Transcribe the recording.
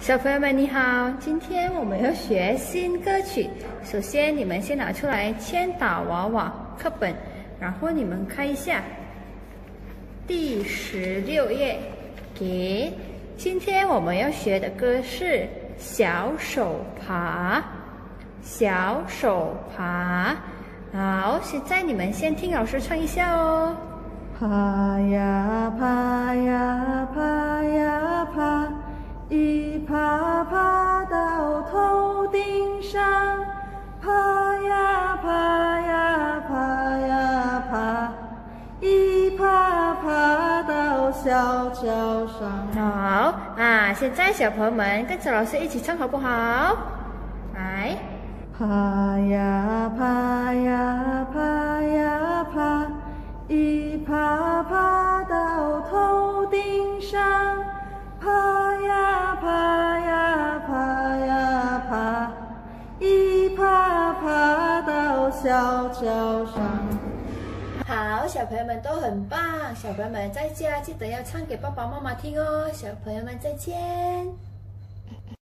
小朋友们你好，今天我们要学新歌曲。首先，你们先拿出来千岛娃娃课本，然后你们看一下第16页。今天我们要学的歌是小手爬，小手爬。好，现在你们先听老师唱一下哦。 爬呀爬呀爬呀爬，一爬爬到头顶上，爬呀爬呀爬呀爬，一爬爬到小桥上。 好啊，现在小朋友们跟着老师一起唱好不好？来， 爬呀爬呀爬呀爬，一爬爬到头顶上，爬呀爬呀爬呀爬，一爬爬到小桥上。 好，小朋友们都很棒。小朋友们在家记得要唱给爸爸妈妈听哦。小朋友们再见。